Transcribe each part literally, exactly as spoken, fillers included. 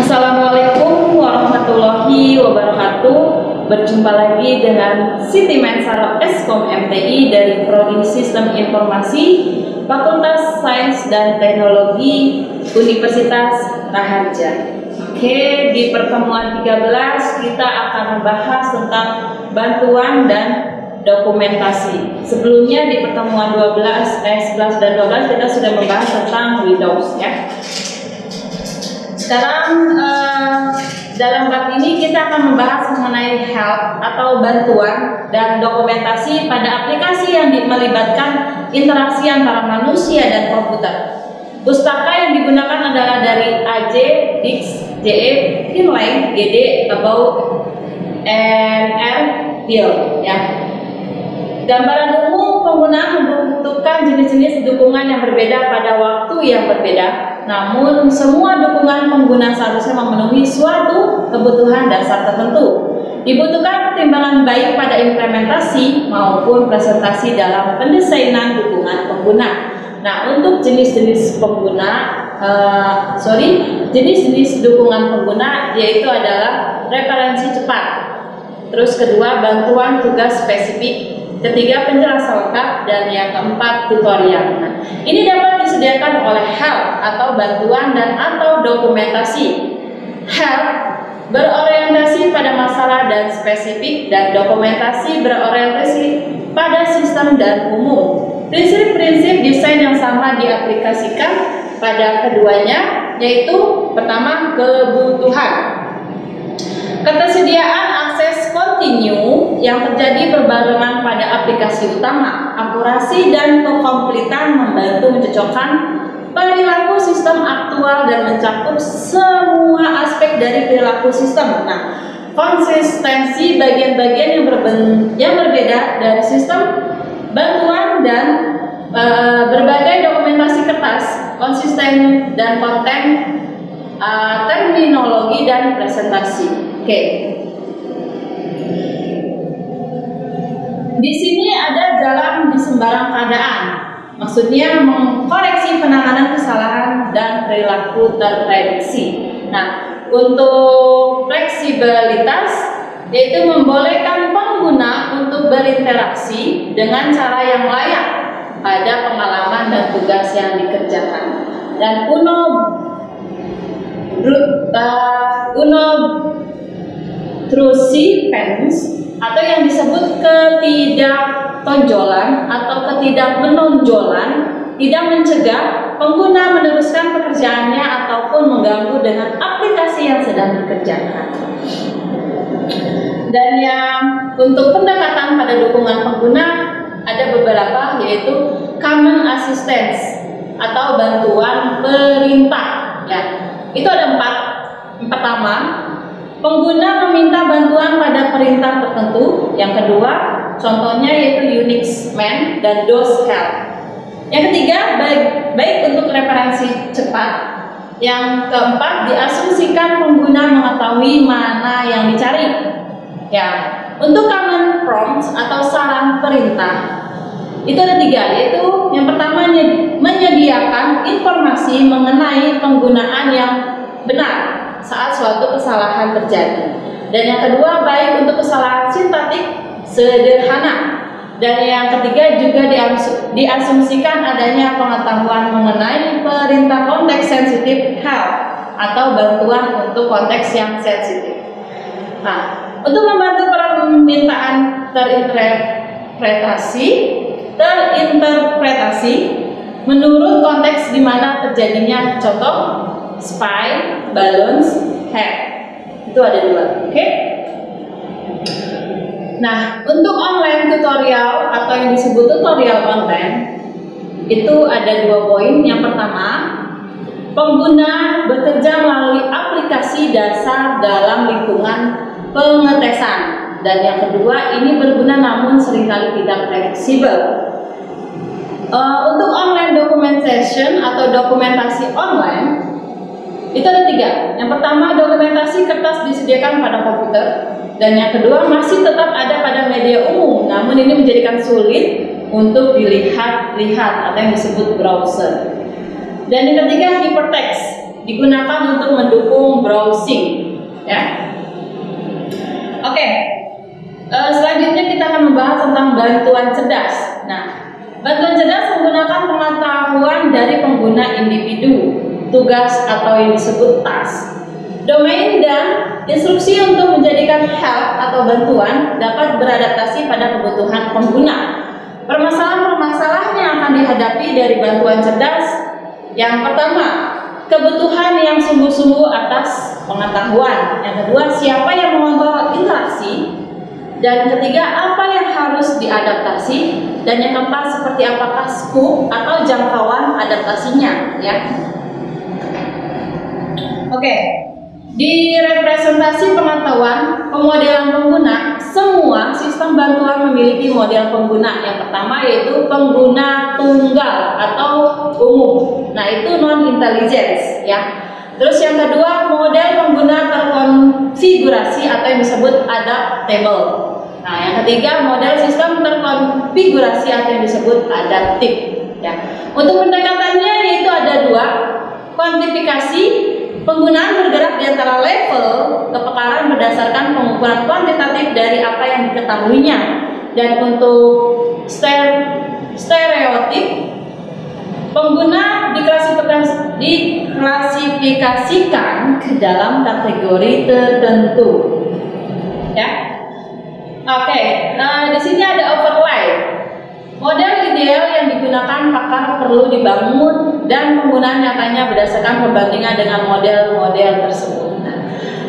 Assalamualaikum warahmatullahi wabarakatuh. Berjumpa lagi dengan Siti Mensaro Eskom M T I dari Prodi Sistem Informasi Fakultas Sains dan Teknologi Universitas Raharja. Oke, di pertemuan tiga belas kita akan membahas tentang bantuan dan dokumentasi. Sebelumnya di pertemuan dua belas, eh, sebelas dan dua belas kita sudah membahas tentang Windows ya. Sekarang eh, dalam bab ini kita akan membahas mengenai help atau bantuan dan dokumentasi pada aplikasi yang melibatkan interaksi antara manusia dan komputer. Pustaka yang digunakan adalah dari A J, Dix, J E, Finlay, G D, About, and R, Bill ya. Gambaran umum pengguna membutuhkan jenis-jenis dukungan yang berbeda pada waktu yang berbeda. Namun, semua dukungan pengguna seharusnya memenuhi suatu kebutuhan dasar tertentu. Dibutuhkan pertimbangan baik pada implementasi maupun presentasi dalam pendesainan dukungan pengguna. Nah, untuk jenis-jenis pengguna, uh, sorry, jenis-jenis dukungan pengguna yaitu adalah referensi cepat. Terus kedua, bantuan tugas spesifik. Ketiga, penjelasan lengkap, dan yang keempat, tutorial. Nah, ini dapat disediakan oleh help atau bantuan dan atau dokumentasi. Help berorientasi pada masalah dan spesifik, dan dokumentasi berorientasi pada sistem dan umum. Prinsip-prinsip desain yang sama diaplikasikan pada keduanya, yaitu pertama, kebutuhan. Ketersediaan akses kontinu yang terjadi berbarengan pada aplikasi utama, akurasi dan kekompletan membantu mencocokkan perilaku sistem aktual dan mencakup semua aspek dari perilaku sistem. Nah, konsistensi bagian-bagian yang, yang berbeda dari sistem bantuan dan e, berbagai dokumentasi kertas, konsisten dan konten, e, terminologi dan presentasi. Oke. Okay. Di sini ada jalan di sembarang keadaan. Maksudnya mengkoreksi penanganan kesalahan dan perilaku terprediksi. Nah, untuk fleksibilitas yaitu membolehkan pengguna untuk berinteraksi dengan cara yang layak pada pengalaman dan tugas yang dikerjakan. Dan uno uh, uno Trusipens atau yang disebut ketidaktonjolan atau ketidakmenonjolan tidak mencegah pengguna meneruskan pekerjaannya ataupun mengganggu dengan aplikasi yang sedang dikerjakan. Dan yang untuk pendekatan pada dukungan pengguna ada beberapa, yaitu common assistance atau bantuan perintah ya. Itu ada empat. Pertama, pengguna meminta bantuan pada perintah tertentu. Yang kedua, contohnya yaitu Unix man dan DOS help. Yang ketiga, baik, baik untuk referensi cepat. Yang keempat, diasumsikan pengguna mengetahui mana yang dicari. Ya, untuk command prompts atau saran perintah itu ada tiga, yaitu yang pertama menyediakan informasi mengenai penggunaan yang benar saat suatu kesalahan terjadi. Dan yang kedua, baik untuk kesalahan sintaktik sederhana. Dan yang ketiga juga diasumsikan adanya pengetahuan mengenai perintah konteks sensitif help atau bantuan untuk konteks yang sensitif. Nah, untuk membantu permintaan terinterpretasi, terinterpretasi menurut konteks di mana terjadinya, contoh spy, balance, hack. Itu ada dua, oke? Okay? Nah, untuk online tutorial atau yang disebut tutorial online itu ada dua poin. Yang pertama, pengguna bekerja melalui aplikasi dasar dalam lingkungan pengetesan. Dan yang kedua, ini berguna namun seringkali tidak fleksibel. Uh, untuk online documentation atau dokumentasi online itu ada tiga. Yang pertama, dokumentasi kertas disediakan pada komputer. Dan yang kedua, masih tetap ada pada media umum, namun ini menjadikan sulit untuk dilihat-lihat atau yang disebut browser. Dan yang ketiga, hypertext. digunakan untuk mendukung browsing, ya. Oke, okay. uh, selanjutnya kita akan membahas tentang bantuan cerdas. Nah, bantuan cerdas menggunakan pengetahuan dari pengguna individu, tugas atau yang disebut task. Domain dan instruksi untuk menjadikan help atau bantuan dapat beradaptasi pada kebutuhan pengguna. Permasalahan-permasalahan yang akan dihadapi dari bantuan cerdas. Yang pertama, kebutuhan yang sungguh-sungguh atas pengetahuan. Yang kedua, siapa yang mengontrol interaksi. Dan ketiga, apa yang harus diadaptasi. Dan yang keempat, seperti apakah skop atau jangkauan adaptasinya, ya. Oke. Okay. Di representasi pengetahuan pemodelan pengguna, semua sistem bantuan memiliki model pengguna. Yang pertama yaitu pengguna tunggal atau umum. Nah, itu non-intelligence, ya. Terus yang kedua, model pengguna terkonfigurasi atau yang disebut adaptable. Nah, yang ketiga, model sistem terkonfigurasi atau yang disebut adaptif, ya. Untuk pendekatannya yaitu ada dua, kuantifikasi. Penggunaan bergerak di antara level kepekaran berdasarkan pengukuran kuantitatif dari apa yang diketahuinya. Dan untuk stereotip, pengguna diklasifikasikan, diklasifikasikan ke dalam kategori tertentu. Ya, oke. Okay. Nah, di sini ada overlay. Model ideal yang digunakan pakar perlu dibangun dan penggunaan nyatanya berdasarkan perbandingan dengan model-model tersebut. Nah,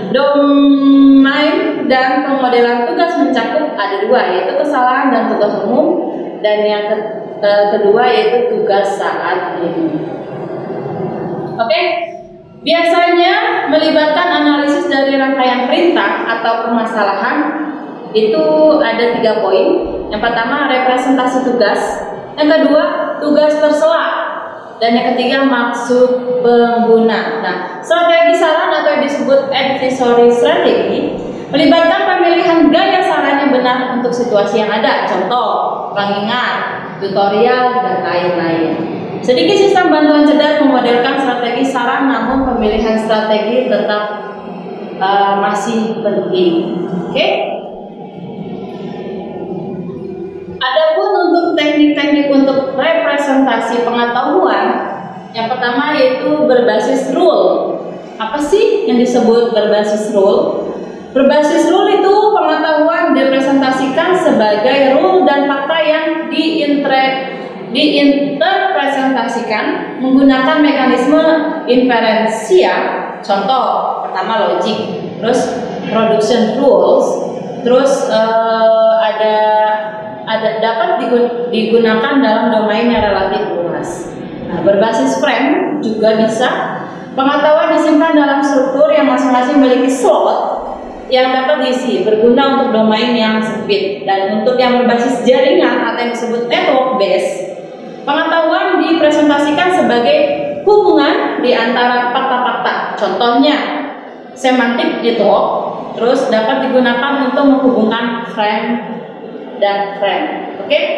domain dan pemodelan tugas mencakup ada dua, yaitu kesalahan dan tugas umum, dan yang ke kedua yaitu tugas saat ini. Oke, okay? Biasanya melibatkan analisis dari rangkaian perintah atau permasalahan. Itu ada tiga poin. Yang pertama, representasi tugas. Yang kedua, tugas terselak. Dan yang ketiga, maksud pengguna. Nah, strategi saran atau yang disebut advisory strategy melibatkan pemilihan gaya saran yang benar untuk situasi yang ada. Contoh, pengingat, tutorial, dan lain-lain. Sedikit sistem bantuan cerdas memodelkan strategi saran, namun pemilihan strategi tetap uh, masih penting. Oke? Okay? Adapun untuk teknik-teknik untuk representasi pengetahuan, yang pertama yaitu berbasis rule. Apa sih yang disebut berbasis rule? Berbasis rule itu pengetahuan direpresentasikan sebagai rule dan fakta yang diintre, diinterpresentasikan menggunakan mekanisme inferensia. Contoh pertama logik, terus production rules, terus uh, ada ada dapat digunakan dalam domain yang relatif luas. Nah, berbasis frame juga bisa. Pengetahuan disimpan dalam struktur yang masing-masing memiliki slot yang dapat diisi, berguna untuk domain yang sempit. Dan untuk yang berbasis jaringan atau yang disebut network base, pengetahuan dipresentasikan sebagai hubungan di antara fakta-fakta. Contohnya semantic network, terus dapat digunakan untuk menghubungkan frame dan frame. Oke? Okay?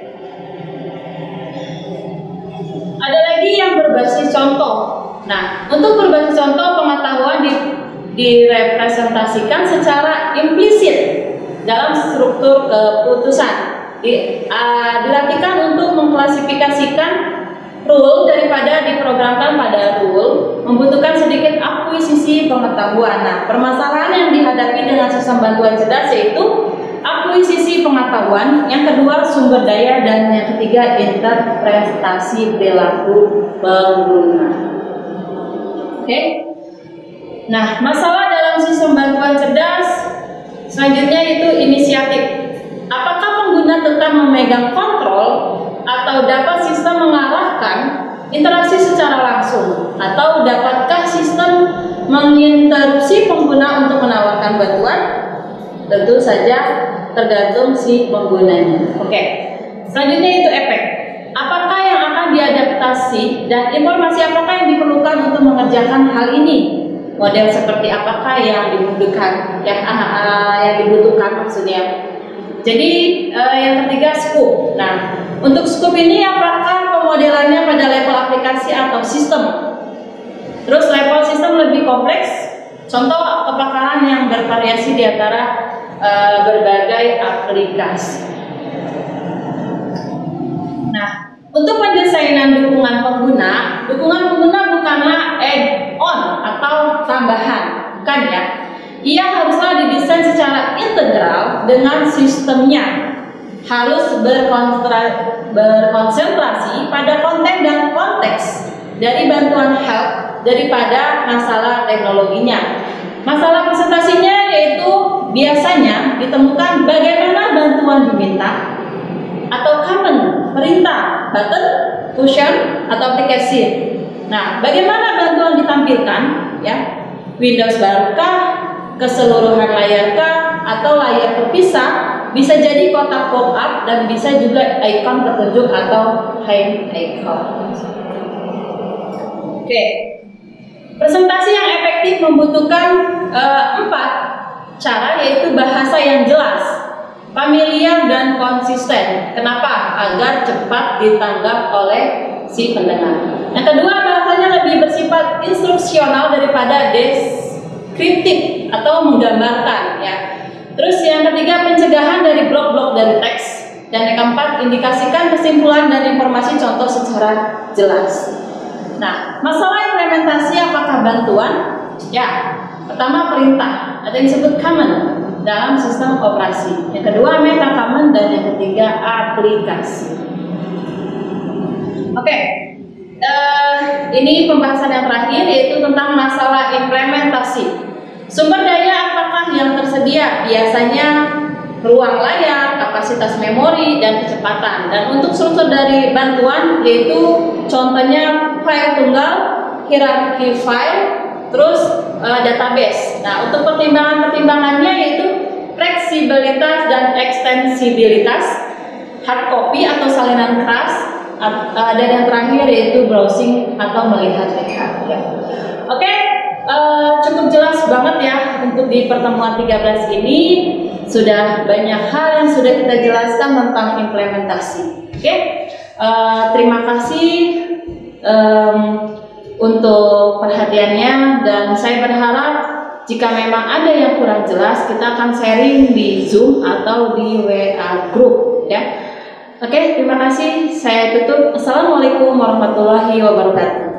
Ada lagi yang berbasis contoh. Nah, untuk berbasis contoh, pengetahuan di, direpresentasikan secara implisit dalam struktur keputusan. Di, uh, dilatihkan untuk mengklasifikasikan rule daripada diprogramkan pada rule, membutuhkan sedikit akuisisi pengetahuan. Nah, permasalahan yang dihadapi dengan sistem bantuan cerdas yaitu akuisisi pengetahuan, yang kedua sumber daya, dan yang ketiga interpretasi perilaku pengguna. Oke. Okay? Nah, masalah dalam sistem bantuan cerdas selanjutnya itu inisiatif. Apakah pengguna tetap memegang kontrol atau dapat sistem mengarahkan interaksi secara langsung, atau dapatkah sistem menginterupsi pengguna untuk menawarkan bantuan? Tentu saja tergantung si penggunanya. Oke. Selanjutnya itu efek. Apakah yang akan diadaptasi dan informasi apakah yang diperlukan untuk mengerjakan hal ini? Model seperti apakah yang dibutuhkan? Yang ah, ah, yang dibutuhkan maksudnya. Jadi eh, yang ketiga scope. Nah, untuk scope ini apakah pemodelannya pada level aplikasi atau sistem? Terus level sistem lebih kompleks, contoh kepakaran yang bervariasi di antara uh, berbagai aplikasi. Nah, untuk pendesainan dukungan pengguna, dukungan pengguna bukanlah add-on atau tambahan, bukan ya. Ia haruslah didesain secara integral dengan sistemnya. Harus berkonsentrasi pada konten dan konteks dari bantuan help daripada masalah teknologinya. Masalah presentasinya yaitu biasanya ditemukan bagaimana bantuan diminta atau command, perintah, button, function, atau aplikasi. Nah, bagaimana bantuan ditampilkan? Ya, Windows barukah? Keseluruhan layarkah atau layar terpisah, bisa jadi kotak pop-up dan bisa juga icon petunjuk atau hand icon. Oke, presentasi yang efektif membutuhkan uh, empat cara, yaitu bahasa yang jelas, familiar dan konsisten. Kenapa? Agar cepat ditanggap oleh si pendengar. Yang kedua, bahasanya lebih bersifat instruksional daripada deskriptif atau menggambarkan ya. Terus yang ketiga, pencegahan dari blok-blok dari teks. Dan yang keempat, indikasikan kesimpulan dan informasi contoh secara jelas. Nah, masalah implementasi apakah bantuan? Ya, pertama perintah, ada yang disebut command dalam sistem operasi. Yang kedua meta command dan yang ketiga aplikasi. Oke, uh, ini pembahasan yang terakhir yaitu tentang masalah implementasi. Sumber daya apakah yang tersedia? Biasanya ruang layar, kapasitas memori, dan kecepatan. Dan untuk struktur dari bantuan yaitu contohnya file tunggal, hierarki file, terus uh, database. Nah, untuk pertimbangan-pertimbangannya yaitu fleksibilitas dan ekstensibilitas, hard copy atau salinan keras, uh, dan yang terakhir yaitu browsing atau melihat-lihat. Ya. Oke. Okay. Uh, cukup jelas banget ya untuk di pertemuan tiga belas ini, sudah banyak hal yang sudah kita jelaskan tentang implementasi. Oke, okay? uh, terima kasih um, untuk perhatiannya, dan saya berharap jika memang ada yang kurang jelas kita akan sharing di Zoom atau di W A group ya. Oke, okay, terima kasih. Saya tutup. Assalamualaikum warahmatullahi wabarakatuh.